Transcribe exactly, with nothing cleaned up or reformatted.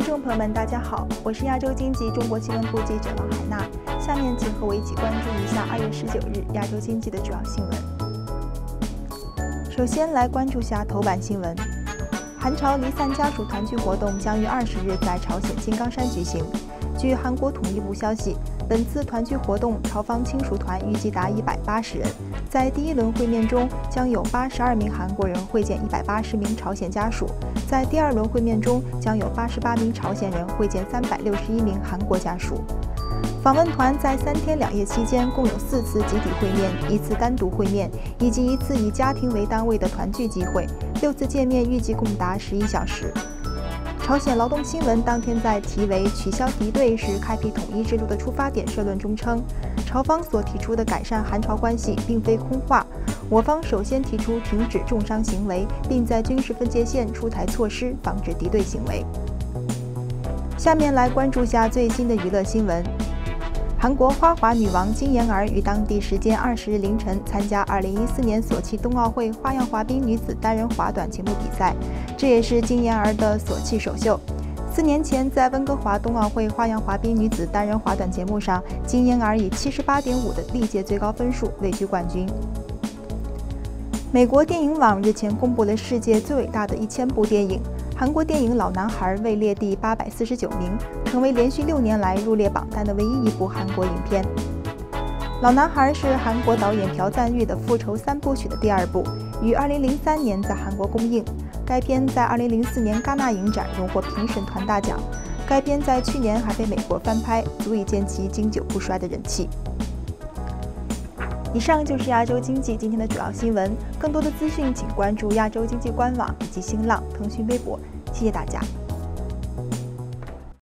众朋友们，大家好，我是亚洲经济中国新闻部记者王海娜。下面请和我一起关注一下二月十九日亚洲经济的主要新闻。首先来关注下头版新闻：韩朝离散家属团聚活动将于二十日在朝鲜金刚山举行。据韩国统一部消息，本次团聚活动朝方亲属团预计达一百八十人。在第一轮会面中，将有八十二名韩国人会见一百八十名朝鲜家属；在第二轮会面中，将有八十八名朝鲜人会见三百六十一名韩国家属。访问团在三天两夜期间共有四次集体会面、一次单独会面，以及一次以家庭为单位的团聚机会。六次见面预计共达十一小时。朝鲜劳动新闻当天在题为“取消敌对是开辟统一之路的出发点”社论中称，朝方所提出的改善韩朝关系并非空话，我方首先提出停止重伤行为，并在军事分界线出台措施，防止敌对行为。下面来关注下最新的娱乐新闻。韩国花滑女王金妍儿于当地时间二十日凌晨参加二零一四年索契冬奥会花样滑冰女子单人滑短节目比赛，这也是金妍儿的索契首秀。四年前，在温哥华冬奥会花样滑冰女子单人滑短节目上，金妍儿以 七十八点五 的历届最高分数位居冠军。美国电影网日前公布了世界最伟大的一千部电影，韩国电影《老男孩》位列第八百四十九名，成为连续六年来入列榜单的唯一一部韩国影片。《老男孩》是韩国导演朴赞郁的复仇三部曲的第二部，于二零零三年在韩国公映。该片在二零零四年戛纳影展荣获评审团大奖。该片在去年还被美国翻拍，足以见其经久不衰的人气。以上就是亚洲经济今天的主要新闻，更多的资讯请关注亚洲经济官网以及新浪、腾讯微博。谢谢大家。